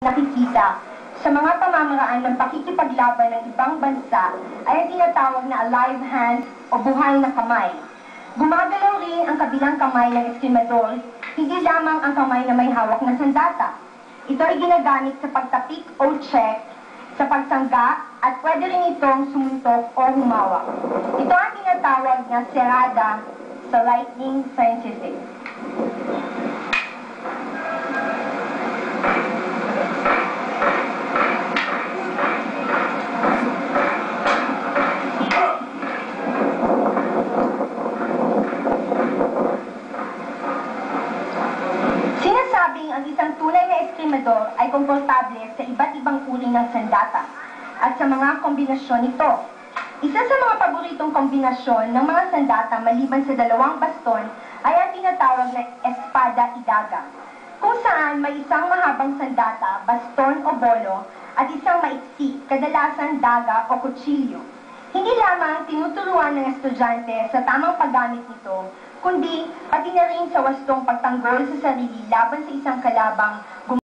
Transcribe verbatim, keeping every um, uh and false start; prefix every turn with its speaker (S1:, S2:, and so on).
S1: nakikita sa mga pamamaraan ng pakikipaglaban ng ibang bansa ay ang tinatawag na alive hand o buhay na kamay. Gumagalaw rin ang kabilang kamay ng eskrimador, hindi lamang ang kamay na may hawak na sandata. Ito ay ginagamit sa pagtapik o check, sa pagsangga, at pwede rin itong sumuntok o humawak. Ito ang tinatawag na serada sa lightning scientific. Sinasabing ang isang tunay na eskrimador ay komportable sa iba't ibang uri ng sandata at sa mga kombinasyon nito. Isa sa mga paboritong kombinasyon ng mga sandata maliban sa dalawang baston ay ang tinatawag na espada idaga, kung saan may isang mahabang sandata, baston o bolo, at isang maiksi, kadalasan daga o kutsilyo. Hindi lamang tinuturuan ng estudyante sa tamang paggamit nito, kundi pati na rin sa wastong pagtanggol sa sarili laban sa isang kalabang